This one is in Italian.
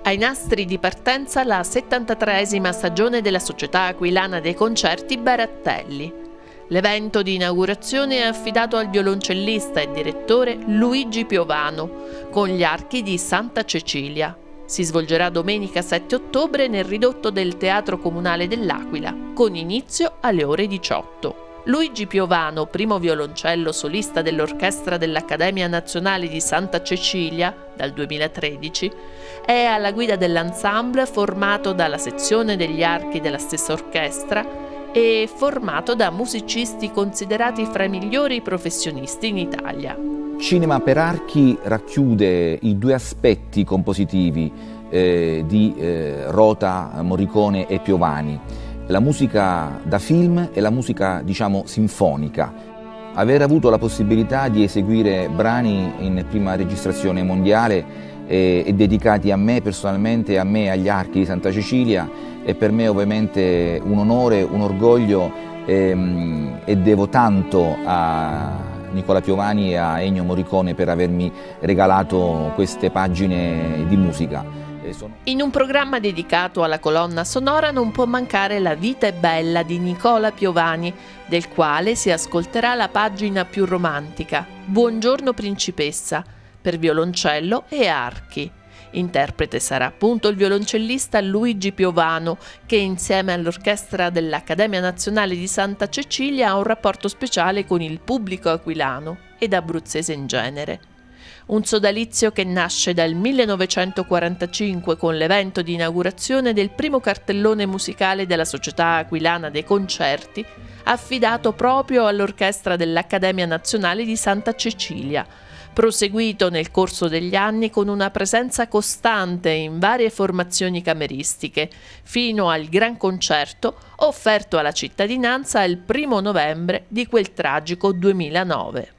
Ai nastri di partenza la 73esima stagione della Società Aquilana dei Concerti Barattelli. L'evento di inaugurazione è affidato al violoncellista e direttore Luigi Piovano, con gli archi di Santa Cecilia. Si svolgerà domenica 7 ottobre nel ridotto del Teatro Comunale dell'Aquila, con inizio alle ore 18. Luigi Piovano, primo violoncello solista dell'orchestra dell'Accademia Nazionale di Santa Cecilia dal 2013, è alla guida dell'ensemble formato dalla sezione degli archi della stessa orchestra e formato da musicisti considerati fra i migliori professionisti in Italia. Cinema per archi racchiude i due aspetti compositivi di Rota, Morricone e Piovani: la musica da film e la musica, diciamo, sinfonica. Aver avuto la possibilità di eseguire brani in prima registrazione mondiale e dedicati a me personalmente, a me, agli archi di Santa Cecilia, è per me ovviamente un onore, un orgoglio, e devo tanto a Nicola Piovani e a Ennio Morricone per avermi regalato queste pagine di musica. In un programma dedicato alla colonna sonora non può mancare La vita è bella di Nicola Piovani, del quale si ascolterà la pagina più romantica, Buongiorno principessa, per violoncello e archi. Interprete sarà appunto il violoncellista Luigi Piovano, che insieme all'orchestra dell'Accademia Nazionale di Santa Cecilia ha un rapporto speciale con il pubblico aquilano ed abruzzese in genere. Un sodalizio che nasce dal 1945 con l'evento di inaugurazione del primo cartellone musicale della Società Aquilana dei Concerti, affidato proprio all'orchestra dell'Accademia Nazionale di Santa Cecilia, proseguito nel corso degli anni con una presenza costante in varie formazioni cameristiche, fino al gran concerto offerto alla cittadinanza il 1° novembre di quel tragico 2009.